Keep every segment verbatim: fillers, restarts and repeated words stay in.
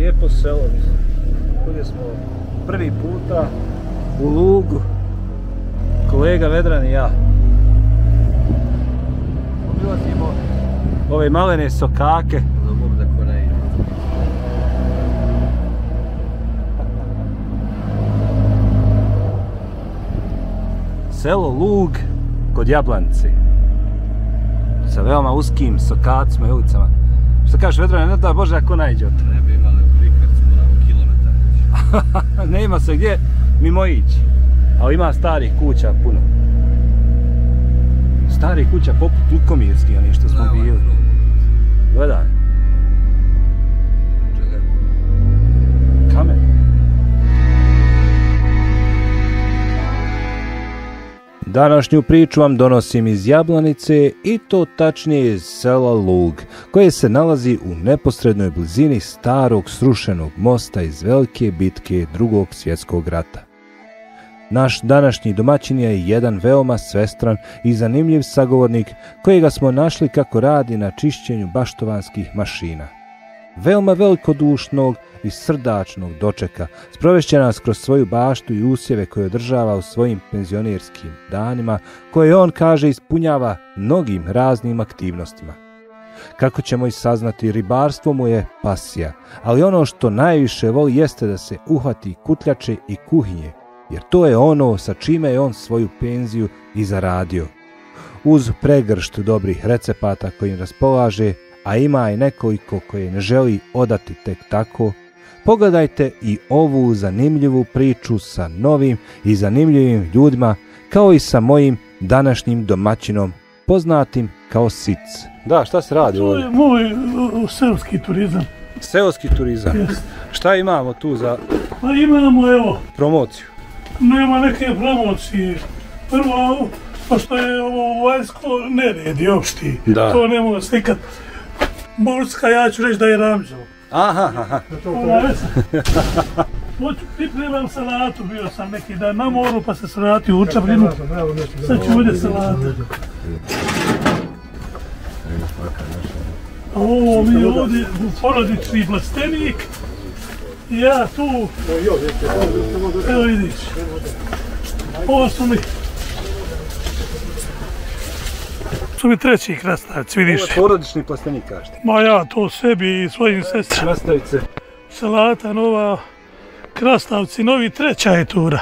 lijepo selo, mislim. Ovdje smo prvi puta u lugu, kolega Vedran i ja. Obilazimo ove malene sokake. Selo Lug kod Jablanice. Sa veoma uskim sokacima i ulicama. Što kažeš, Vedrane, ne da Bože ako najđe od Ne bi imali prikvrcu, moramo kilometar. Nema se gdje mimo ići. Ali ima starih kuća puno. Starih kuća poput Lukomirskih, oni što smo bili. Gledaj. Kamen. Današnju priču vam donosim iz Jablanice i to tačnije iz sela Lug, koje se nalazi u neposrednoj blizini starog srušenog mosta iz velike bitke Drugog svjetskog rata. Naš današnji domaćin je jedan veoma svestran i zanimljiv sagovornik kojega smo našli kako radi na čišćenju baštovanskih mašina. Veoma velikodušnog i srdačnog dočeka sprovešće nas kroz svoju baštu i usjeve koje održava u svojim penzionerskim danima, koje on kaže ispunjava mnogim raznim aktivnostima. Kako ćemo i saznati, ribarstvo mu je pasija, ali ono što najviše voli jeste da se uhvati kutljače i kuhinje, jer to je ono sa čime je on svoju penziju i zaradio. Uz pregršt dobrih recepata kojim raspolaže, a ima i nekoliko koje ne želi odati tek tako, pogledajte i ovu zanimljivu priču sa novim i zanimljivim ljudima, kao i sa mojim današnjim domaćinom, poznatim kao Sic. Da, šta se radi ovdje? To je moj uh, seoski turizam. Seoski turizam? Jest. Šta imamo tu za Pa imamo, evo, promociju? Nema neke promocije. Prvo, pošto je ovo vanjsko nered i opšti, da. To ne mogu slikat. Morska, ja ću reći da je ramđo. Aha, aha. Hoću, pripremam salatu, bio sam neki dan na moru pa se se vratio u Čabrinu. Sad ću ovdje salatu. Ovo mi je ovdje porodični plastenik. I ja tu, evo vidiš, ovo su mi, su mi treći krastavci, vidiš. Ovo je porodični plastenik, kažete? Ma ja to sebi i svojim sestrama. Krastavice. Salata nova, krastavci novi, treća je tura.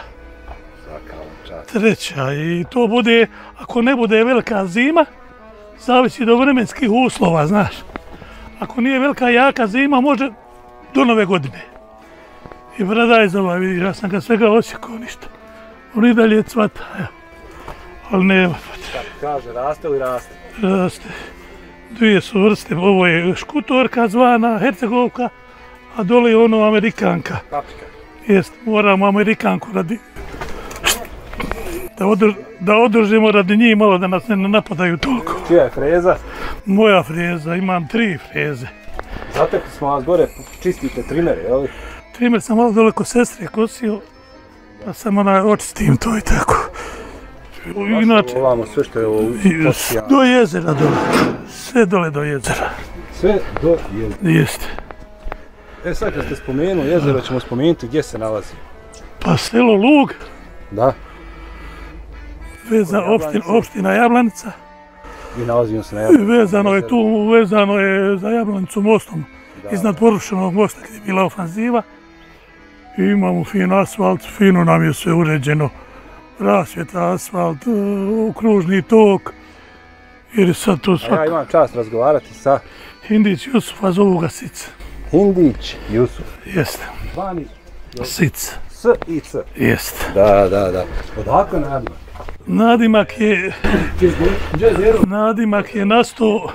Treća i to bude, ako ne bude velika zima, zavisi do vremenskih uslova, znaš. Ako nije velika jaka zima, može do nove godine. I bradaj za ovaj, vidiš, ja sam ga svega osjekao ništa. On i dalje cvata, evo. Ali nema potrebe. Kaže, raste li raste? Raste. Dvije su vrste, ovo je škutorka zvana, hercegovka, a dole je ono amerikanka. Paprika. Jest, moramo amerikanku radi... Da, odr... da održimo radi njih malo da nas ne napadaju toliko. Čija je freza? Moja freza, imam tri freze. Zatekli smo vas gore, čistite trimere, jel li? Trimer sam malo dole kod sestre kosio, pa sam onaj očistim to i tako. Inače, ovamo sve što je ovo posijano. Do jezera dole, sve dole do jezera. Sve do jezera? Jeste. E sad kad ste spomenuli jezero, ćemo spomenuti gdje se nalazi. Pa selo Lug. Da. Vezana opština, opština Jablanica. I nalazimo se na Jablanici. Vezano je tu, vezano je za Jablanicu mostom. Da. Iznad porušenog mosta gdje je bila ofanziva. I imamo fin asfalt, fino nam je sve uređeno. Rasvjeta, asfalt, kružni tok. Jer sad to svako... A ja imam čast razgovarati sa... Hindić Jusuf, a zovu ga Sic. Hindić Jusuf. Jeste. Vani... Sic. S i C. Jeste. Da, da, da. Odakle nadimak? Nadimak je... Nadimak je nastao...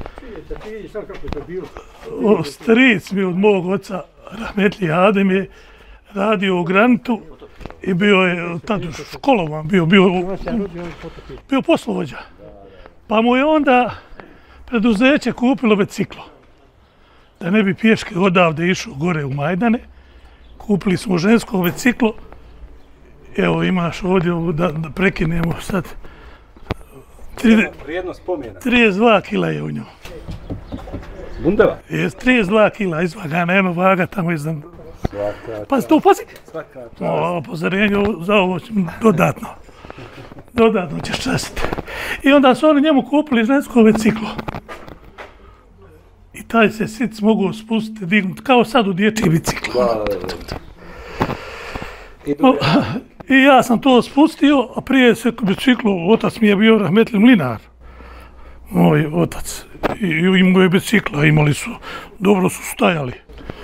O, stric mi od mog oca, Rahmetli Adem, je radio u Granitu i bio je tad školovan, bio, bio, bio poslovođa. Pa mu je onda preduzeće kupilo biciklo. Da ne bi pješke odavde išao gore u Majdane, kupili smo žensko biciklo. Evo imaš ovdje da, da prekinemo sad. Vrijednost spomena. trideset dva kila je u njom. Bundeva? Je trideset dva kila izvagana, jedno vaga tamo iznad. Pazi to, pazi! O, upozorenje za ovo dodatno. Dodatno ćeš častiti. I onda su oni njemu kupili žensko ciklo. I taj se sic mogu spustiti, dignuti, kao sad u dječji bicikl. I ja sam to spustio, a prije se biciklu, otac mi je bio rahmetli mlinar. Moj otac. I imao je bicikla, imali su, dobro su stajali.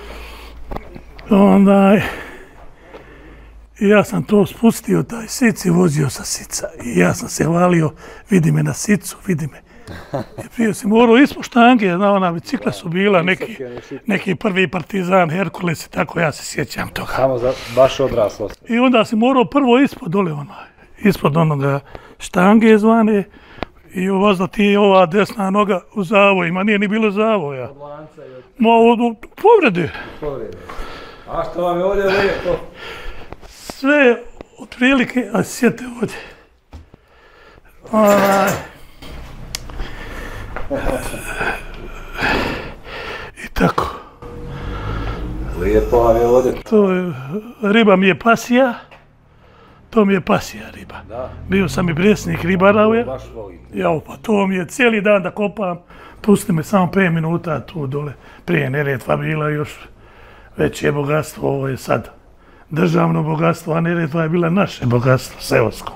Onda i ja sam to spustio, taj sic i vozio sa sica. I ja sam se hvalio, vidi me na sicu, vidi me. I prije sam morao ispod štange, na ona bicikla su bila, neki, neki prvi partizan, Herkules i tako, ja se sjećam toga. Samo za baš odraslost. I onda sam morao prvo ispod dole onaj, ispod onoga štange zvane i ovazda ti ova desna noga u zavojima, nije ni bilo zavoja. Ma od povrede. A što vam je ovdje lijepo? Sve otprilike, a sjete ovdje. Onaj. I tako. Lijepo vam je ovdje. To je, riba mi je pasija. To mi je pasija riba. Da. Bio sam i predsjednik ribara. Baš volim. Jao, pa to mi je cijeli dan da kopam. Pusti me samo pet minuta tu dole. Prije Neretva bila još veće bogatstvo. Ovo je sad državno bogatstvo, a Neretva je bila naše bogatstvo, seosko.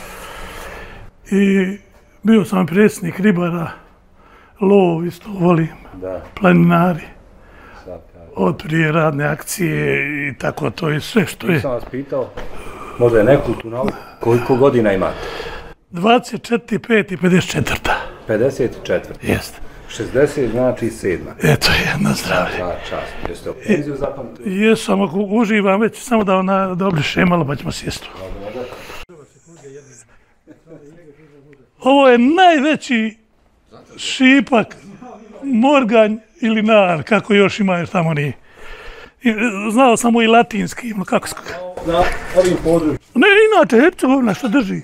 I bio sam predsjednik ribara. Lov isto volim. Da. Planinari. Od prije radne akcije i tako to je sve što je. Nisam vas pitao, možda je nekulturno, koliko godina imate? dvadeset četiri, pet i pedeset četiri. pedeset četiri. Jeste. šezdeset znači sedma. Eto, jedno zdravlje. Da, čast. Jeste u penziju zapamtili? Jesam, ako uživam već, samo da ona da obliše malo, pa ćemo sjestu. Ovo je najveći šipak, morganj ili nar, kako još ima, jer tamo nije. Znao sam mu i latinski, kako se... Na ovim područjima? Ne, inače, Hercegovina što drži.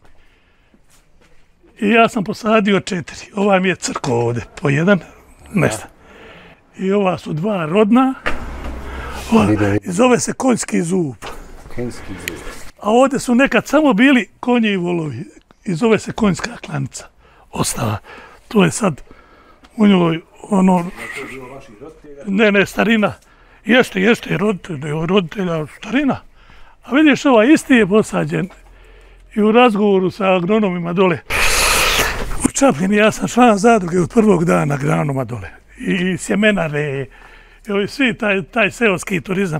I ja sam posadio četiri. Ova mi je crko ovdje, po jedan, nešto. I ova su dva rodna. Ova, i zove se konjski zub. Konjski zub. A ovdje su nekad samo bili konji i volovi. I zove se konjska klanica. Ostava. To je sad u njoj ono... Ne, ne, starina. Jeste, jeste, roditelja, roditelja, starina. A vidiš, ovaj isti je posađen i u razgovoru sa agronomima dole. U Čapljini ja sam član zadruge od prvog dana agronoma dole. I sjemenare, i svi taj, taj seoski turizam.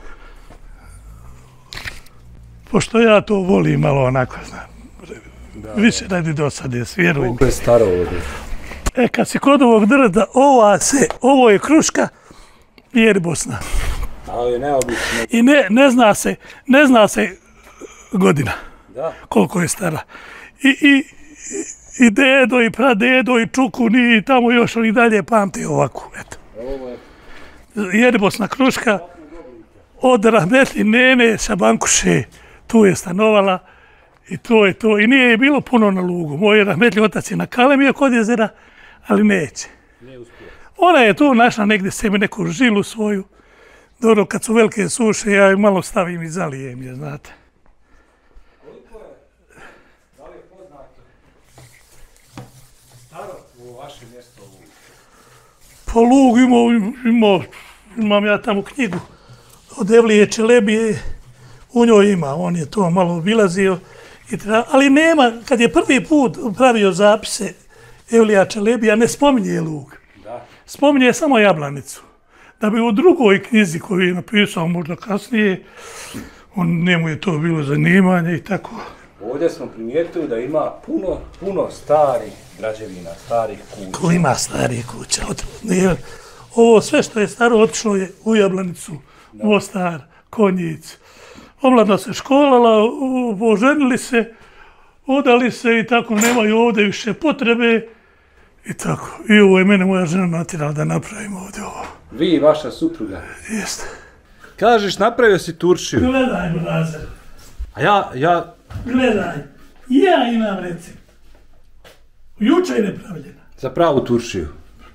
Pošto ja to volim malo onako, znam. Više radi dosade, vjerujem. Koliko je staro ovdje? E, kad si kod ovog drda, ova se, ovo je kruška, jer Bosna. Ali neobično. I ne, ne zna se, ne zna se godina. Da. Koliko je stara. I, i, i dedo, i pradedo, i čukuni, i tamo još oni dalje pamti ovako, eto. Ovo je... Jer Bosna kruška, od rahmetli Nene Šabankuše, tu je stanovala. I to je to. I nije je bilo puno na lugu. Moj rahmetli otac je na Kalemije kod jezera, ali neće. Nije uspio. Ona je tu našla negdje sebi neku žilu svoju. Dobro, kad su velike suše, ja ju malo stavim i zalijem je, znate. Koliko je, da li je poznato staro u vaše mjesto Lug? Po Lugu imao, imao, imam ja tamo knjigu od Evlije Čelebije. U njoj ima, on je to malo obilazio. Ali nema, kad je prvi put pravio zapise Evlija Čelebija, ne spominje Lug. Da. Spominje samo Jablanicu. Da bi u drugoj knjizi koju je napisao možda kasnije, on, njemu je to bilo zanimanje i tako. Ovdje smo primijetili da ima puno, puno starih građevina, starih kuća. Ko ima starih kuća? Ovo sve što je staro otišlo je u Jablanicu, da. Mostar, Konjic. Omladna se školala, oženili se, odali se i tako, nemaju ovdje više potrebe i tako. I ovo je mene moja žena natjerala da napravimo ovdje ovo. Vi i vaša supruga? Jeste. Kažeš, napravio si turšiju. Gledaj, Blazer. A ja, ja... Gledaj, ja imam recept. Juče je nepravljena. Za pravu turšiju?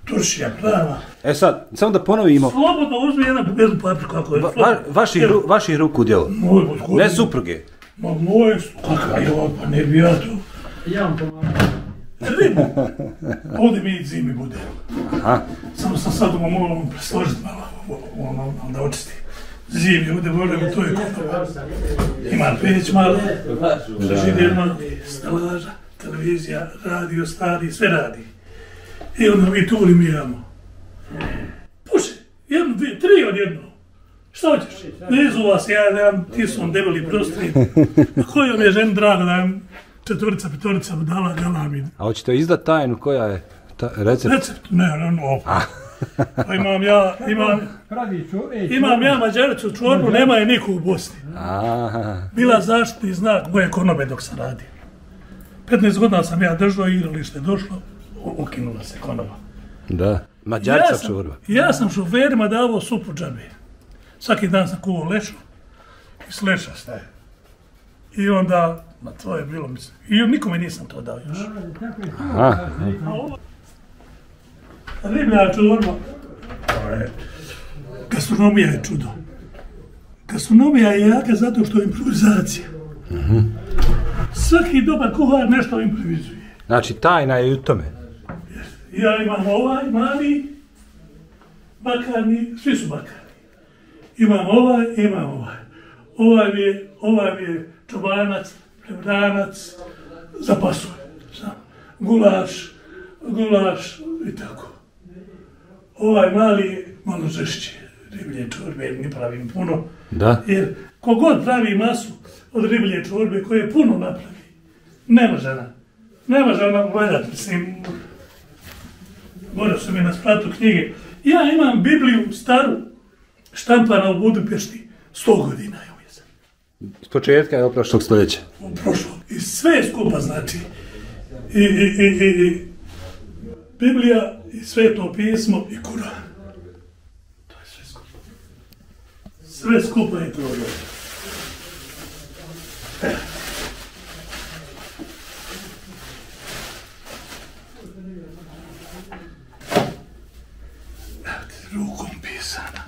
Turšija prava. E sad, samo da ponovimo. Slobodno uzmi jedan jednu papriku ako je. Va, va, vaših, ru, vaših ruku djelo. Moj, gospodin. Ne supruge. Ma moj, kakav je ovo, pa ne bi ja to. Ja vam pomagam. Ribu. Ovdje mi zimi bude. Aha. Samo sam sad ovo moram presložiti malo, ono, da očistim. Zimi, ovdje volim, to je konoba. Ima peć malo, frižider, stalaža, televizija, radio, stari, sve radi. I onda mi tuli mi imamo. Puši, jedno, dvije, tri odjedno. Šta hoćeš? Ne izuva se, ja nemam tisom debeli prostri. A koji vam je žen drago da vam četvorica, petorica dala, dala mi. A hoćete izdat tajnu koja je ta, recept? Recept? Ne, ne, ne. Pa imam ja, imam, imam ja mađaricu čorbu, nema je niko u Bosni. Aha. Bila zaštitni znak moje konobe dok sam radio. petnaest godina sam ja držao, igralište došlo, ukinula se konoba. Da, mađarica ja sam, čorba. Ja sam šoferima davao supu džabe. Svaki dan sam kuvao lešu i s leša staje. I onda, ma to je bilo, mislim, i nikome nisam to dao još. Aha. Riblja čorba, gastronomija je čudo. Gastronomija je jaka zato što je improvizacija. Mm-hmm. Svaki dobar kuhar nešto improvizuje. Znači, tajna je u tome. Ja imam ovaj mali, bakarni, svi su bakarni. Imam ovaj, imam ovaj. Ovaj mi je, ovaj mi je čobanac, prebranac, zapasuje. Gulaš, gulaš i tako. Ovaj mali je malo žešće, riblje čorbe, ne pravim puno. Da. Jer kogod pravi masu od riblje čorbe koje puno napravi, ne može ona. Ne može ona gledat, mislim. Morao sam je na spratu knjige. Ja imam Bibliju staru, štampana u Budimpešti, sto godina je uvijek. S početka je prošlog stoljeća. Prošlo. I sve skupa znači. I, i, i, i, i Biblija, i Sveto pismo, i Kuran. To je sve skupa. Sve skupa je to. E. Rukom pisana.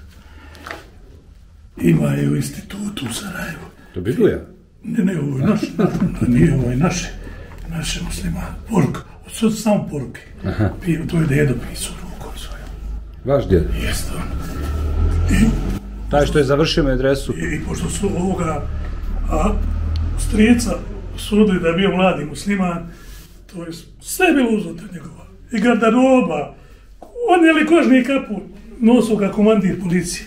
Ima je u institutu u Sarajevu. To Biblija? Ne, ne, ovo je naš, nije ovo je naše, naše muslimane. Poruka, od sad samo poruke. Aha. To je dedo pisao rukom svojom. Vaš djed? Jeste on. I, taj što je završio medresu. I, i pošto su ovoga, a strica sudili da je bio mladi musliman, to je sve bilo uzeto njegova. I garderoba, on je li kožni kaput, nosio ga komandir policije.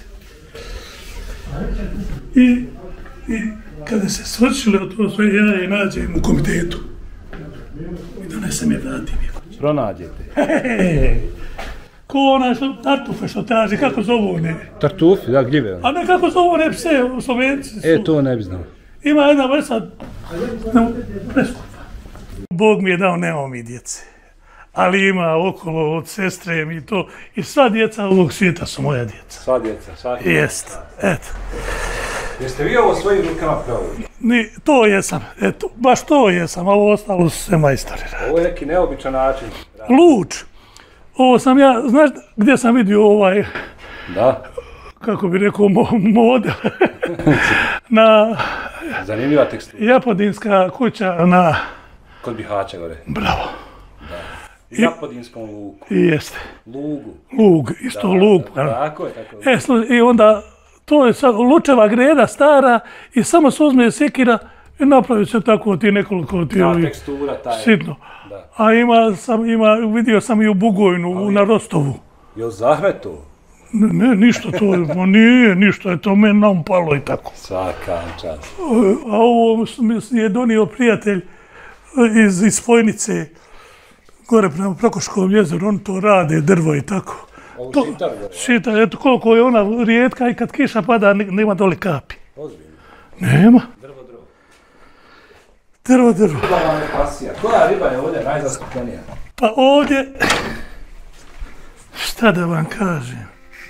I, i kada se svršili od to sve, ja je nađem u komitetu. I donesem je vratim je. Pronađete. Hehehe. Ko onaj što, tartufe što traži, kako zovu one? Tartufi, da, gljive. A ne, kako zovu one pse, u Slovenci su. E, to ne bi znao. Ima jedna vrsta, ne, preskupa. Bog mi je dao, nemamo mi djece. Ali ima okolo od sestre mi to. I sva djeca ovog svijeta su moja djeca. Sva djeca, svaki. Jest, eto. Jeste vi ovo svojim rukama pravili? Ni, to jesam, eto, baš to jesam, a ovo ostalo su sve majstori. Ovo je neki neobičan način. Luč. Ovo sam ja, znaš gdje sam vidio ovaj, da. Kako bi rekao, mo model. Na... Zanimljiva tekstura. Japodinska kuća na... Kod Bihaća gore. Bravo. Da. U Japodinskom luku. Jeste. Lugu. Lug, isto da, lug. Da, tako je, tako je. E, slu, i onda, to je sad lučeva greda stara i samo se uzme sekira i napravi se tako ti nekoliko ti ovih... tekstura, taj. Sitno. Da. A ima, sam, ima, vidio sam i u Bugojnu, ali, na Rostovu. Je u Zahmetu? Ne, ne, ništa to, ma nije, ništa je to meni nam palo i tako. Svaka čast. A ovo mi je donio prijatelj iz, iz Spojnice, gore prema Prokoškovom jezeru, oni to rade, drvo i tako. Ovo to, šitar gore? Šitar, eto koliko je ona rijetka i kad kiša pada, nema dole kapi. Ozbiljno? Nema. Drvo, drvo. Drvo, drvo. Riba vam je pasija. Koja riba je ovdje najzastupljenija? Pa ovdje, šta da vam kažem,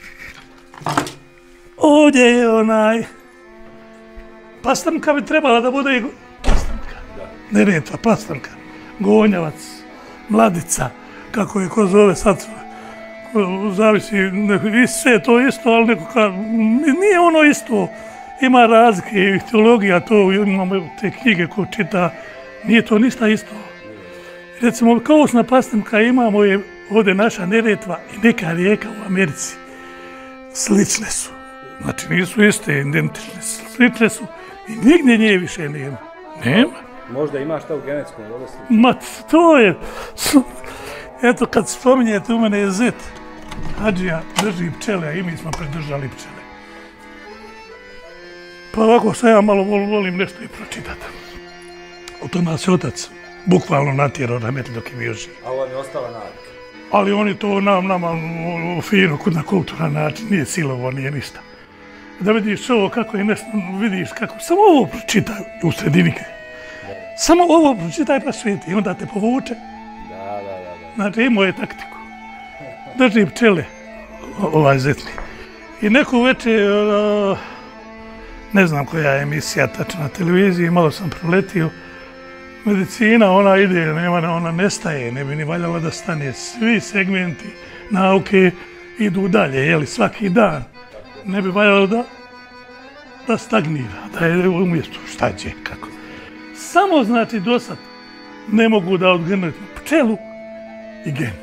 ovdje je onaj, pastrnka bi trebala da bude i pastrnka. Da. Neretva, pastrnka, gonjavac, mladica, kako je ko zove sad, zavisi, sve to isto, ali neko ka, nije ono isto. Ima razlike, teologija, to imamo te knjige ko čita, nije to ništa isto. Recimo, kao usna pastimka imamo je ovdje naša Neretva i neka rijeka u Americi. Slične su. Znači nisu iste, identične, slične su i nigdje nje više nema. Nema. Možda ima šta u genetskom bolesti? Ma to je... Eto kad spominjete, u mene je zet. Hadžija drži pčele, a i mi smo predržali pčele. Pa ovako što ja malo volim nešto i pročitati. O to nas je otac bukvalno natjerao rahmetli dok je bio živ. A on je ostala navika? Ali oni to nam, nama fino, na kulturan način, nije silovo, nije ništa. Da vidiš ovo kako je nešto, vidiš kako, samo ovo pročitaj u sredini. Samo ovo pročitaj pa svijeti i onda te povuče. Da, da, da, da. Znači imao je taktiku. Drži pčele, ovaj zetni. I neku večer, ne znam koja je emisija tačno na televiziji, malo sam proletio. Medicina, ona ide, nema, ona nestaje, ne bi ni valjalo da stane. Svi segmenti nauke idu dalje, jeli, svaki dan. Ne bi valjalo da, da stagnira, da je umjesto šta će, kako. Samo znači do sad ne mogu da odgrnu pčelu i gen.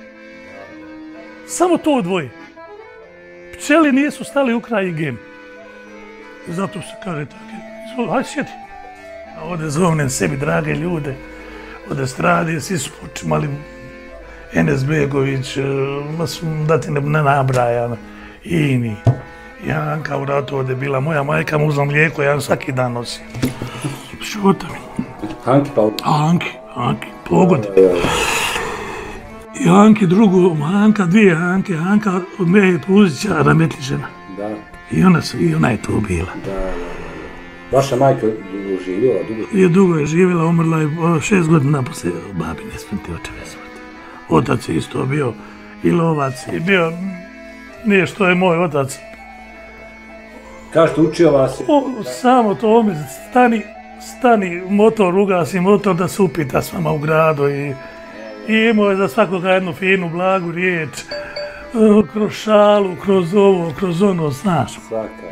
Samo to dvoje. Pčeli nisu stali u kraj i gen. Zato se kaže tako, hajde sjedi. A ovdje zovnem sebi drage ljude od estrade, svi su počimali Enes Begović, da ti ne nabrajam, Ini, Janka u ratu ovdje bila, moja majka mu uzla mlijeko, ja svaki dan nosim. Šuta mi. Hanki pa... Hanki, Hanki, pogodi. I Hanki drugu, Hanka, dvije Hanke, Hanka od Meje Puzića, rahmetli žena. Da. I ona, I ona je tu bila. Da, da, da. Vaša majka dugo živjela, dugo? Je dugo je živjela, umrla je šest godina poslije babine smrti, očeve smrti. Otac je isto bio i lovac i bio, nije što je moj otac. Kažete, učio vas je? O, samo to mi stani, stani motor, ugasi motor da se upita s vama u gradu i, i imao je za svakoga jednu finu, blagu riječ, kroz šalu, kroz ovo, kroz ono, znaš. Svaka.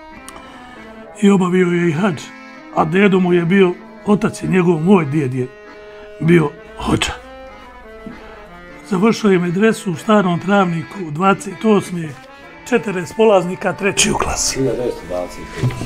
I obavio je i hadž, a dedo mu je bio, otac je njegov, moj djed je bio hodža. Završio je medresu u Starom Travniku u dvadeset osme četrdeset polaznika, treći u klasi. hiljadu devetsto dvadeset.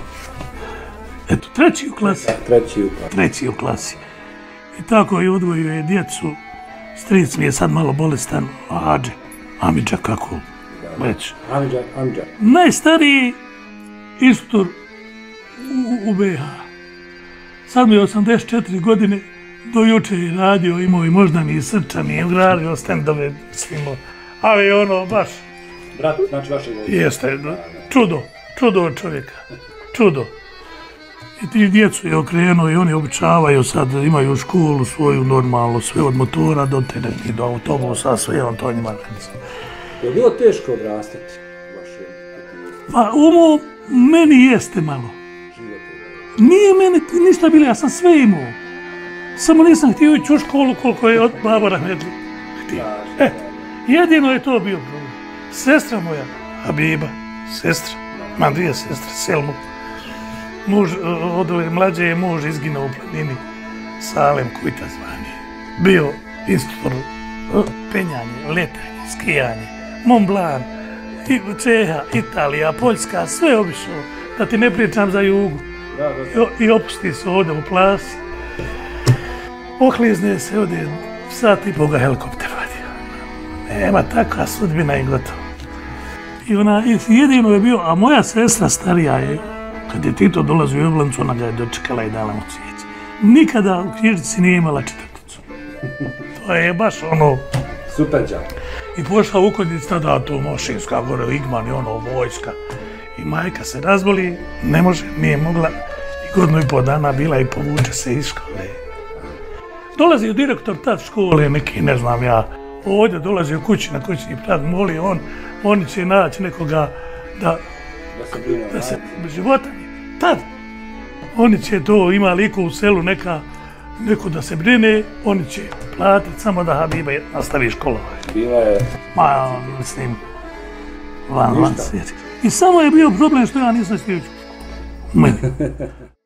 Eto, treći u klasi. Treći u klasi. Treći u klasi. I tako je odvojio je djecu. Stric mi je sad malo bolestan, Hadže, Amidža kako već. Amidža, Amidža. Najstariji istor u, u be ha. Sad mi je osamdeset četiri godine, do juče je radio, imao i moždani i srčani, i radio stendove svimo. Ali ono, baš... Brat, znači vaše godine. Jeste, čudo, čudo od čovjeka, čudo. I ti djecu je okrenuo i oni običavaju sad, imaju školu svoju normalno, sve od motora do teretni, do autobusa, sve on to njima radi. Je bilo teško odrastati vaše? Pa umo, meni jeste malo. Nije meni ništa bilo, ja sam sve imao. Samo nisam htio ići u školu koliko je od baba rahmetli htio. E, jedino je to bio problem. Sestra moja, Habiba, sestra, imam dvije sestre, Selmu. Muž, od ove mlađe je muž izginao u planini, Salem Kujta zvani. Bio instruktor penjanje, letanje, skijanje, Mont Blanc, Čeha, Italija, Poljska, sve obišao, da ti ne pričam za jugu. I, i opusti se ovdje u plas. Oklizne se ovdje, sat i poga helikopter vadio. Nema takva sudbina i gotovo. I ona, jedino je bio, a moja sestra starija je, kad je Tito dolazio u Jablancu, ona ga je dočekala i dala mu cvijeće. Nikada u knjižici nije imala četvrticu. To je baš ono... Super džak. I pošla u Konjic, tada to Mošinska, gore Igman i ono, vojska. I majka se razboli, ne može, nije mogla. I godinu i pol dana bila i povuče se iz škole. Dolazi direktor tad škole, neki, ne znam ja, ovdje dolazi u kući na kućni prat, moli on, oni će naći nekoga da... Da se brine da se životanje. Tad oni će to, ima liko u selu neka, neko da se brine, oni će platiti samo da Habiba nastavi školovanje. Bila je Ma, mislim, van, van svijeta. I samo je bio problem što ja nisam stići.